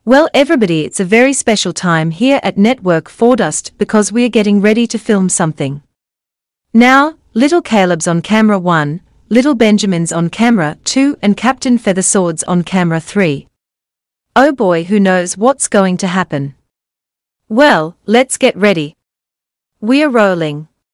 Well, everybody, it's a very special time here at Network 4Dust because we are getting ready to film something. Now, little Caleb's on camera 1, little Benjamin's on camera 2, and Captain Feathersword's on camera 3. Oh boy, who knows what's going to happen? Well, let's get ready. We are rolling.